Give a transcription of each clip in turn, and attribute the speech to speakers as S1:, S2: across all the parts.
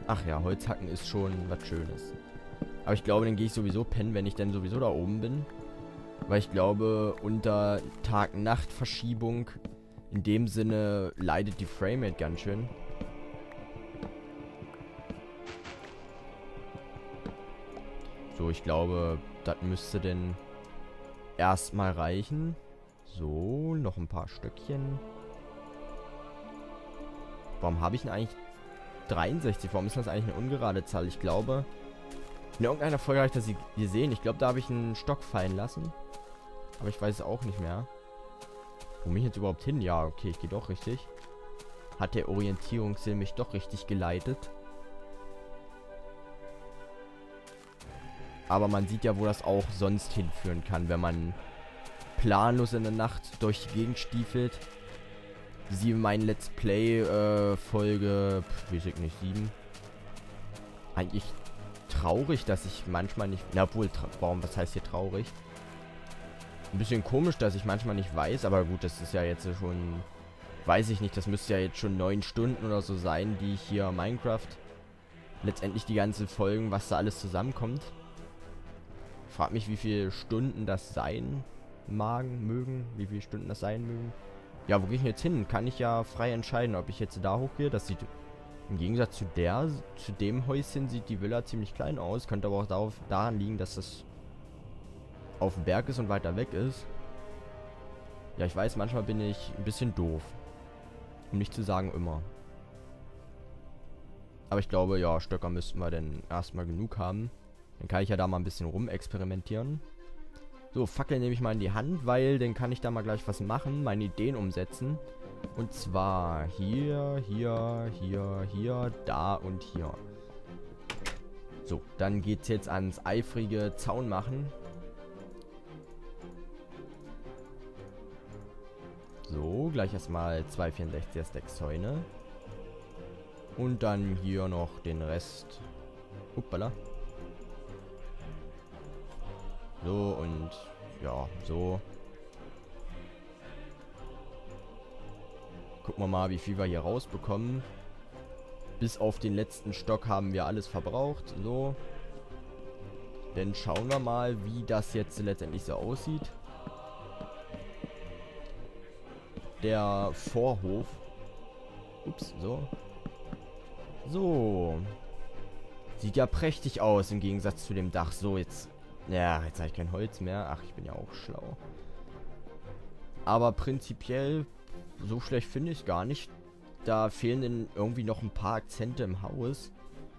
S1: Ach ja, Holzhacken ist schon was Schönes. Aber ich glaube, dann gehe ich sowieso pennen, wenn ich dann sowieso da oben bin. Weil ich glaube, unter Tag-Nacht-Verschiebung in dem Sinne leidet die Framerate ganz schön. So, ich glaube, das müsste denn erstmal reichen. So, noch ein paar Stückchen. Warum habe ich denn eigentlich 63? Warum ist das eigentlich eine ungerade Zahl? Ich glaube, in irgendeiner Folge habe ich das gesehen. Ich glaube, da habe ich einen Stock fallen lassen. Aber ich weiß es auch nicht mehr. Wo bin ich jetzt überhaupt hin? Ja, okay, ich gehe doch richtig. Hat der Orientierungssinn mich doch richtig geleitet. Aber man sieht ja, wo das auch sonst hinführen kann, wenn man planlos in der Nacht durch die Gegend stiefelt. Siehe mein Let's Play, Folge, weiß ich nicht, 7. Eigentlich traurig, dass ich manchmal nicht, na obwohl, warum, was heißt hier traurig? Ein bisschen komisch, dass ich manchmal nicht weiß, aber gut, das ist ja jetzt schon, weiß ich nicht, das müsste ja jetzt schon 9 Stunden oder so sein, die ich hier Minecraft, letztendlich die ganzen Folgen, was da alles zusammenkommt. Frag mich, wie viele Stunden das sein mögen, wie viele Stunden das sein mögen. Ja, wo gehe ich denn jetzt hin? Kann ich ja frei entscheiden, ob ich jetzt da hochgehe. Das sieht im Gegensatz zu dem Häuschen sieht die Villa ziemlich klein aus. Könnte aber auch daran liegen, dass das auf dem Berg ist und weiter weg ist. Ja, ich weiß, manchmal bin ich ein bisschen doof. Um nicht zu sagen immer. Aber ich glaube, ja, Stöcker müssten wir dann erstmal genug haben. Dann kann ich ja da mal ein bisschen rumexperimentieren. So, Fackel nehme ich mal in die Hand, weil dann kann ich da mal gleich was machen, meine Ideen umsetzen. Und zwar hier, hier, hier, hier, da und hier. So, dann geht's jetzt ans eifrige Zaun machen. So, gleich erstmal 2 64er Stacks Zäune. Und dann hier noch den Rest. Uppala. So und ja, so. Gucken wir mal, wie viel wir hier rausbekommen. Bis auf den letzten Stock haben wir alles verbraucht. So. Dann schauen wir mal, wie das jetzt letztendlich so aussieht. Der Vorhof. Ups, so. So. Sieht ja prächtig aus im Gegensatz zu dem Dach. So, jetzt... Ja, jetzt habe ich kein Holz mehr. Ach, ich bin ja auch schlau. Aber prinzipiell, so schlecht finde ich es gar nicht. Da fehlen dann irgendwie noch ein paar Akzente im Haus.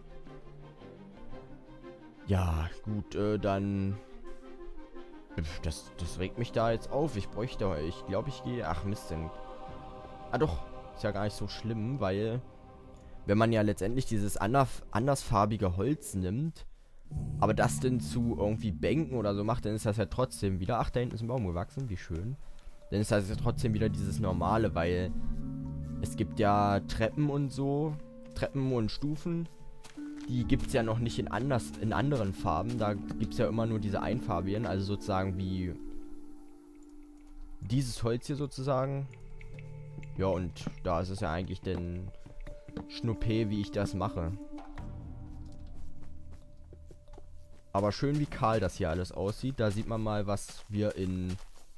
S1: Ja, gut, dann... Das regt mich da jetzt auf. Ich bräuchte... Ich glaube, ich gehe... Ach, Mist, denn... Ah, doch. Ist ja gar nicht so schlimm, weil... Wenn man ja letztendlich dieses andersfarbige Holz nimmt... Aber das denn zu irgendwie Bänken oder so macht, dann ist das ja trotzdem wieder... Ach, da hinten ist ein Baum gewachsen, wie schön. Dann ist das ja trotzdem wieder dieses Normale, weil... Es gibt ja Treppen und so. Treppen und Stufen. Die gibt es ja noch nicht in anderen Farben. Da gibt es ja immer nur diese einfarbigen. Also sozusagen wie... Dieses Holz hier sozusagen. Ja, und da ist es ja eigentlich dann... Schnuppe, wie ich das mache. Aber schön, wie kahl das hier alles aussieht. Da sieht man mal, was wir in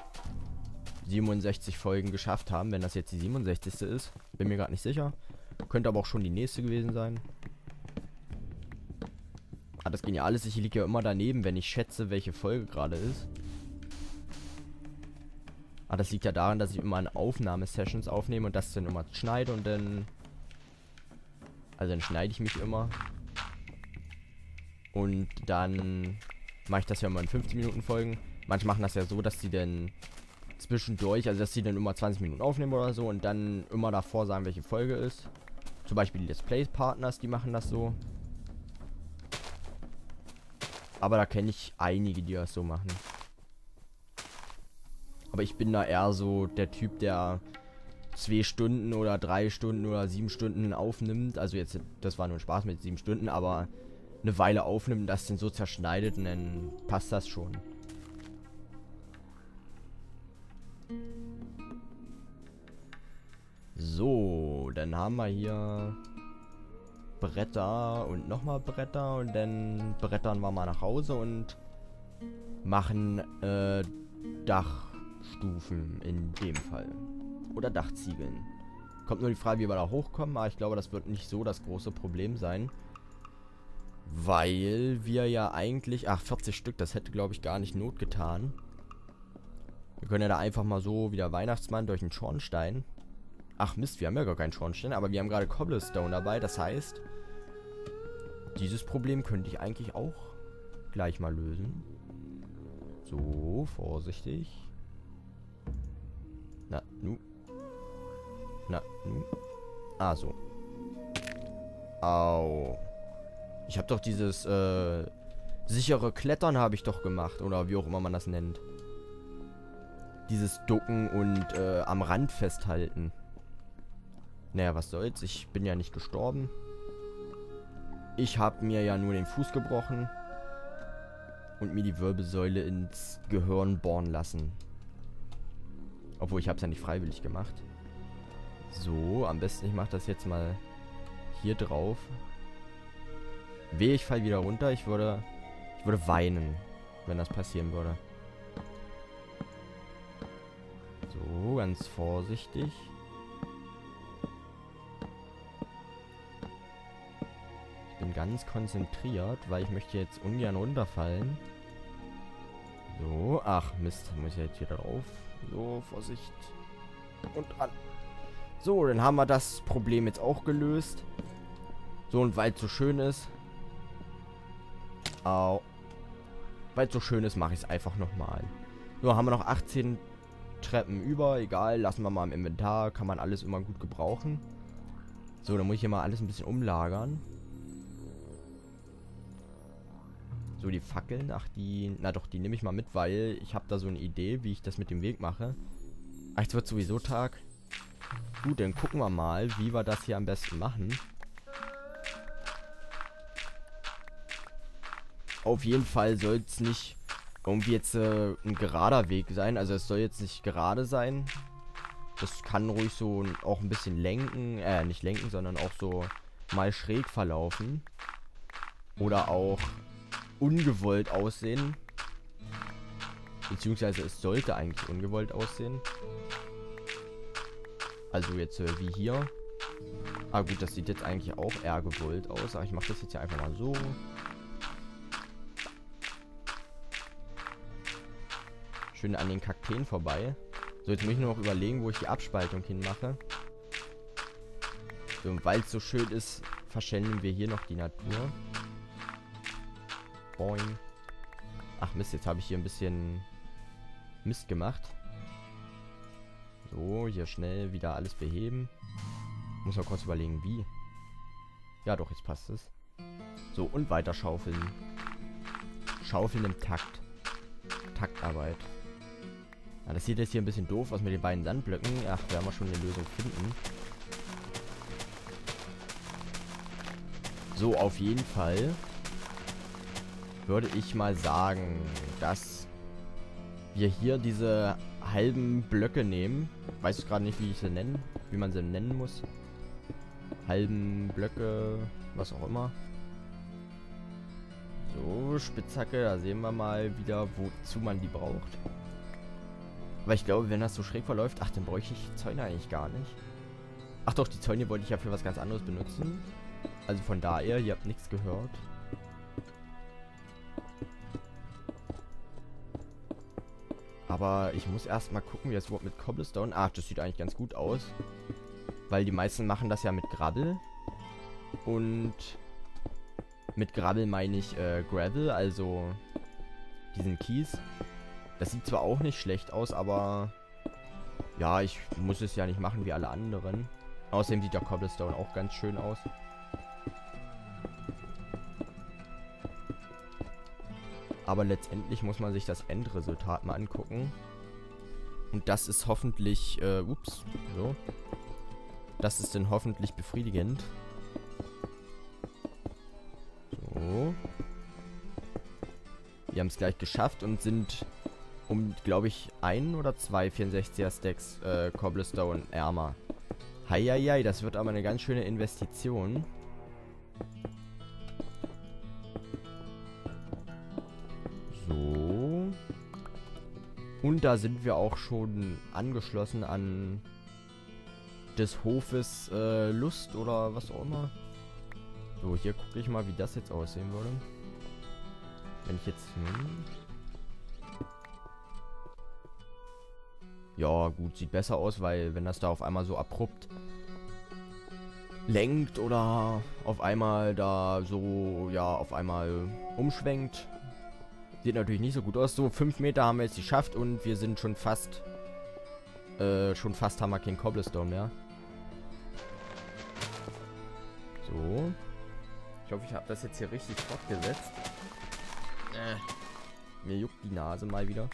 S1: 67 Folgen geschafft haben. Wenn das jetzt die 67. ist. Bin mir gerade nicht sicher. Könnte aber auch schon die nächste gewesen sein. Ah, das Geniale ist, ich liege ja immer daneben, wenn ich schätze, welche Folge gerade ist. Ah, das liegt ja daran, dass ich immer an Aufnahmesessions aufnehme und das dann immer schneide und dann... Also dann schneide ich mich immer. Und dann mache ich das ja immer in 15 Minuten Folgen. Manche machen das ja so, dass sie dann zwischendurch, also dass sie dann immer 20 Minuten aufnehmen oder so und dann immer davor sagen, welche Folge ist. Zum Beispiel die Let's Play Partners, die machen das so. Aber da kenne ich einige, die das so machen. Aber ich bin da eher so der Typ, der 2 Stunden oder 3 Stunden oder 7 Stunden aufnimmt. Also jetzt, das war nur ein Spaß mit 7 Stunden, aber eine Weile aufnimmt und das dann so zerschneidet und dann passt das schon. So, dann haben wir hier Bretter und nochmal Bretter und dann brettern wir mal nach Hause und machen Dachstufen in dem Fall. Oder Dachziegeln. Kommt nur die Frage, wie wir da hochkommen, aber ich glaube, das wird nicht so das große Problem sein. Weil wir ja eigentlich... Ach, 40 Stück, das hätte, glaube ich, gar nicht Not getan. Wir können ja da einfach mal so wie der Weihnachtsmann durch den Schornstein. Ach Mist, wir haben ja gar keinen Schornstein, aber wir haben gerade Cobblestone dabei. Das heißt, dieses Problem könnte ich eigentlich auch gleich mal lösen. So, vorsichtig. Na, nu. Na, nu. Ah, so. Au. Ich habe doch dieses, sichere Klettern habe ich doch gemacht. Oder wie auch immer man das nennt. Dieses Ducken und, am Rand festhalten. Naja, was soll's. Ich bin ja nicht gestorben. Ich habe mir ja nur den Fuß gebrochen. Und mir die Wirbelsäule ins Gehirn bohren lassen. Obwohl, ich habe es ja nicht freiwillig gemacht. So, am besten ich mache das jetzt mal hier drauf. Wehe, ich fall wieder runter. Ich würde weinen, wenn das passieren würde. So, ganz vorsichtig. Ich bin ganz konzentriert, weil ich möchte jetzt ungern runterfallen. So, ach Mist, muss ich jetzt wieder drauf. So, Vorsicht. Und an. So, dann haben wir das Problem jetzt auch gelöst. So, und weil es so schön ist. Au. Weil es so schön ist, mache ich es einfach nochmal. So, haben wir noch 18 Treppen über. Egal, lassen wir mal im Inventar. Kann man alles immer gut gebrauchen. So, dann muss ich hier mal alles ein bisschen umlagern. So, die Fackeln. Ach, die... Na doch, die nehme ich mal mit, weil ich habe da so eine Idee, wie ich das mit dem Weg mache. Ach, jetzt wird sowieso Tag. Gut, dann gucken wir mal, wie wir das hier am besten machen. Auf jeden Fall soll es nicht irgendwie jetzt ein gerader Weg sein. Also es soll jetzt nicht gerade sein. Das kann ruhig so auch ein bisschen lenken. Nicht lenken, sondern auch so mal schräg verlaufen. Oder auch ungewollt aussehen. Beziehungsweise es sollte eigentlich ungewollt aussehen. Also jetzt wie hier. Ah gut, das sieht jetzt eigentlich auch eher gewollt aus. Aber ich mache das jetzt hier einfach mal so. Schön an den Kakteen vorbei. So, jetzt muss ich nur noch überlegen, wo ich die Abspaltung hinmache. So, und weil es so schön ist, verschenken wir hier noch die Natur. Boing. Ach Mist, jetzt habe ich hier ein bisschen Mist gemacht. So, hier schnell wieder alles beheben. Muss mal kurz überlegen, wie. Ja doch, jetzt passt es. So, und weiter schaufeln. Schaufeln im Takt. Taktarbeit. Ja, das sieht jetzt hier ein bisschen doof aus mit den beiden Sandblöcken. Ach, da werden wir schon eine Lösung finden. So, auf jeden Fall würde ich mal sagen, dass wir hier diese halben Blöcke nehmen. Weiß ich gerade nicht, wie ich sie nennen, wie man sie nennen muss. Halben Blöcke, was auch immer. So, Spitzhacke, da sehen wir mal wieder, wozu man die braucht. Aber ich glaube, wenn das so schräg verläuft, ach, dann bräuchte ich Zäune eigentlich gar nicht. Ach doch, die Zäune wollte ich ja für was ganz anderes benutzen. Also von daher, ihr habt nichts gehört. Aber ich muss erstmal gucken, wie das überhaupt mit Cobblestone... Ach, das sieht eigentlich ganz gut aus. Weil die meisten machen das ja mit Gravel. Und mit Gravel meine ich Gravel, also diesen Kies. Das sieht zwar auch nicht schlecht aus, aber ja, ich muss es ja nicht machen wie alle anderen. Außerdem sieht der Cobblestone auch ganz schön aus. Aber letztendlich muss man sich das Endresultat mal angucken. Und das ist hoffentlich, ups, so. Das ist dann hoffentlich befriedigend. So. Wir haben es gleich geschafft und sind um, glaube ich, 1 oder 2 64er Stacks Cobblestone ärmer. Heieiei, das wird aber eine ganz schöne Investition. So. Und da sind wir auch schon angeschlossen an des Hofes Lust oder was auch immer. So, hier gucke ich mal, wie das jetzt aussehen würde. Wenn ich jetzt... Ja, gut, sieht besser aus, weil wenn das da auf einmal so abrupt lenkt oder auf einmal da so, ja, auf einmal umschwenkt, sieht natürlich nicht so gut aus. So, 5 Meter haben wir jetzt geschafft und wir sind schon fast haben wir kein Cobblestone mehr. So. Ich hoffe, ich habe das jetzt hier richtig fortgesetzt. Mir juckt die Nase mal wieder.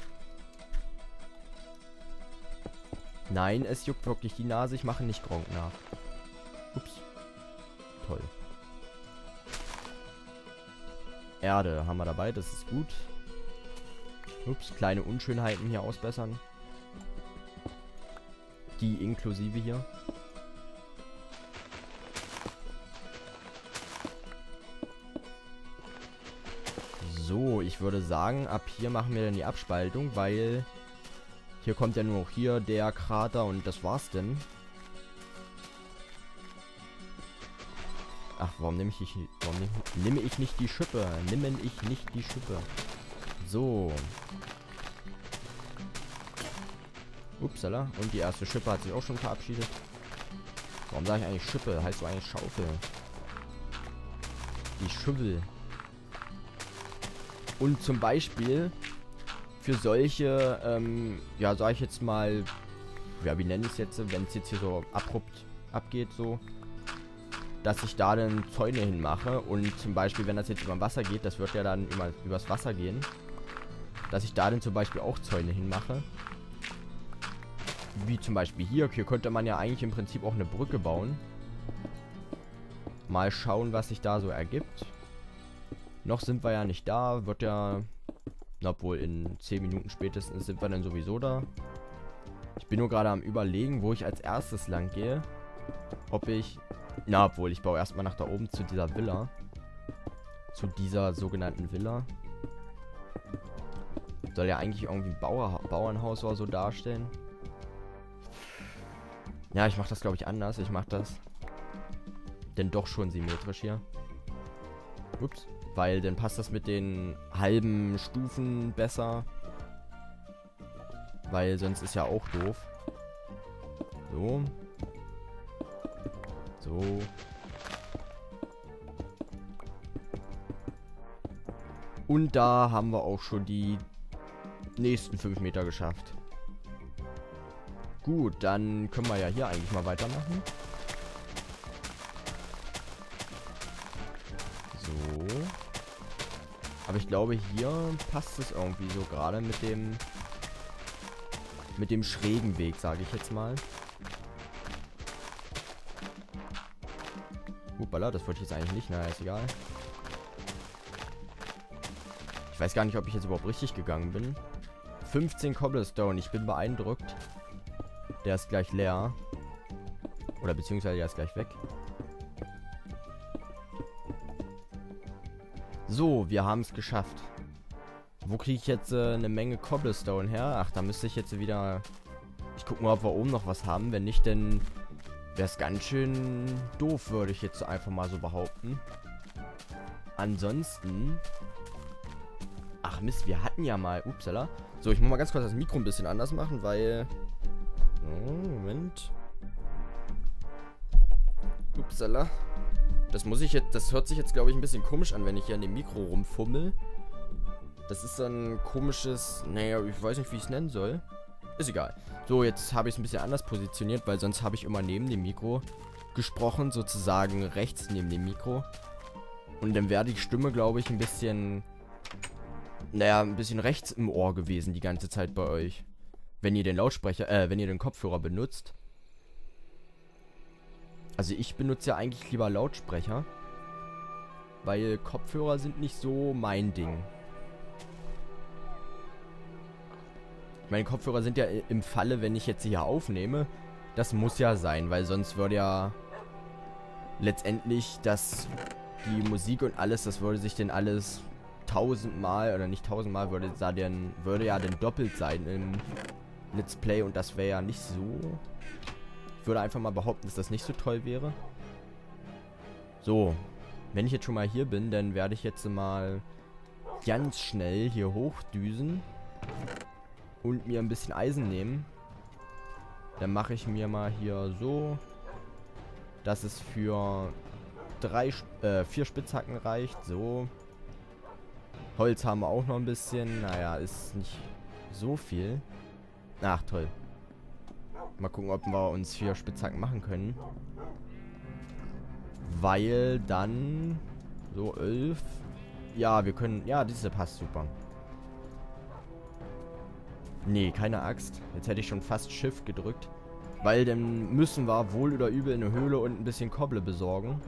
S1: Nein, es juckt wirklich die Nase. Ich mache nicht Gronkh nach. Ups. Toll. Erde haben wir dabei. Das ist gut. Ups, kleine Unschönheiten hier ausbessern. Die inklusive hier. So, ich würde sagen, ab hier machen wir dann die Abspaltung, weil hier kommt ja nur noch hier der Krater und das war's denn. Ach, warum nehme ich nicht die Schippe? So. Upsala. Und die erste Schippe hat sich auch schon verabschiedet. Warum sage ich eigentlich Schippe? Heißt so eigentlich Schaufel. Die Schüffel. Und zum Beispiel für solche, ja, sag ich jetzt mal, ja, wie nenne ich es jetzt, wenn es jetzt hier so abrupt abgeht, so, dass ich da dann Zäune hinmache und zum Beispiel, wenn das jetzt über Wasser geht, das wird ja dann übers Wasser gehen, dass ich da dann zum Beispiel auch Zäune hinmache. Wie zum Beispiel hier könnte man ja eigentlich im Prinzip auch eine Brücke bauen. Mal schauen, was sich da so ergibt. Noch sind wir ja nicht da, wird ja, obwohl in 10 Minuten spätestens sind wir dann sowieso da. Ich bin nur gerade am Überlegen, wo ich als erstes lang gehe. Ob ich, obwohl ich baue erstmal nach da oben zu dieser Villa. Zu dieser sogenannten Villa. Soll ja eigentlich irgendwie ein Bauernhaus oder so darstellen. Ja, ich mache das glaube ich anders. Ich mache das denn doch schon symmetrisch hier. Ups. Weil dann passt das mit den halben Stufen besser. Weil sonst ist ja auch doof. So. So. Und da haben wir auch schon die nächsten 5 Meter geschafft. Gut, dann können wir ja hier eigentlich mal weitermachen. So. Aber ich glaube, hier passt es irgendwie so gerade mit dem schrägen Weg, sage ich jetzt mal. Hoppala, das wollte ich jetzt eigentlich nicht. Naja, ist egal. Ich weiß gar nicht, ob ich jetzt überhaupt richtig gegangen bin. 15 Cobblestone, ich bin beeindruckt. Der ist gleich leer. Oder beziehungsweise der ist gleich weg. So, wir haben es geschafft. Wo kriege ich jetzt eine Menge Cobblestone her? Ach, da müsste ich jetzt wieder... Ich gucke mal, ob wir oben noch was haben. Wenn nicht, dann wäre es ganz schön doof, würde ich jetzt einfach mal so behaupten. Ansonsten... Ach Mist, wir hatten ja mal... Upsala. So, ich muss mal ganz kurz das Mikro ein bisschen anders machen, weil... Oh, Moment. Upsala. Das hört sich jetzt, glaube ich, ein bisschen komisch an, wenn ich hier an dem Mikro rumfummel. Das ist so ein komisches... Naja, ich weiß nicht, wie ich es nennen soll. Ist egal. So, jetzt habe ich es ein bisschen anders positioniert, weil sonst habe ich immer neben dem Mikro gesprochen, sozusagen rechts neben dem Mikro. Und dann wäre die Stimme, glaube ich, ein bisschen... Naja, ein bisschen rechts im Ohr gewesen die ganze Zeit bei euch. Wenn ihr den Lautsprecher, wenn ihr den Kopfhörer benutzt. Also ich benutze ja eigentlich lieber Lautsprecher. Weil Kopfhörer sind nicht so mein Ding. Meine Kopfhörer sind ja im Falle, wenn ich jetzt hier aufnehme. Das muss ja sein, weil sonst würde ja letztendlich das die Musik und alles, das würde sich denn alles tausendmal, oder nicht tausendmal, würde ja dann doppelt sein im Let's Play und das wäre ja nicht so. Ich würde einfach mal behaupten, dass das nicht so toll wäre. So, wenn ich jetzt schon mal hier bin, dann werde ich jetzt mal ganz schnell hier hochdüsen und mir ein bisschen Eisen nehmen. Dann mache ich mir mal hier so, dass es für 4 Spitzhacken reicht. So. Holz haben wir auch noch ein bisschen. Naja, ist nicht so viel. Ach, toll. Mal gucken, ob wir uns 4 Spitzhacken machen können. Weil dann so 11. Ja, wir können. Ja, diese passt super. Nee, keine Axt. Jetzt hätte ich schon fast Shift gedrückt. Weil dann müssen wir wohl oder übel eine Höhle und ein bisschen Koble besorgen.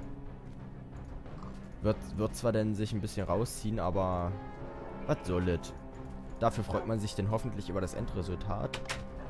S1: Wird zwar dann sich ein bisschen rausziehen, aber was soll das? Dafür freut man sich dann hoffentlich über das Endresultat.